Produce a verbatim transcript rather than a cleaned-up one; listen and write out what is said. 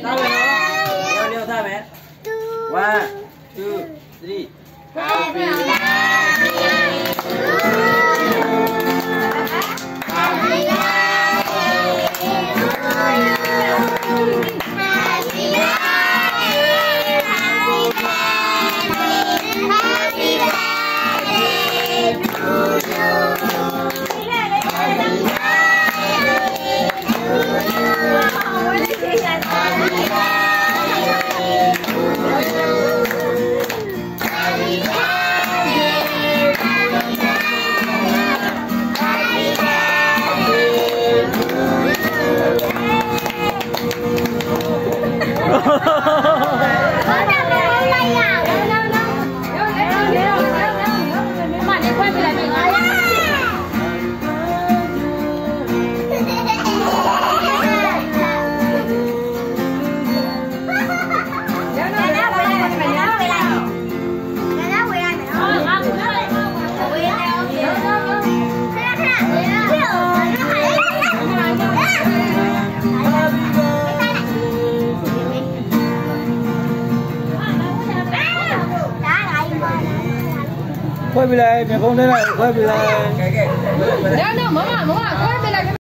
tao mẹ nó liêu tao mẹ one two three happy birthday happy quay về lại mẹ không thế này quay về lại. Nếu nếu mở mà mở mà quay về lại.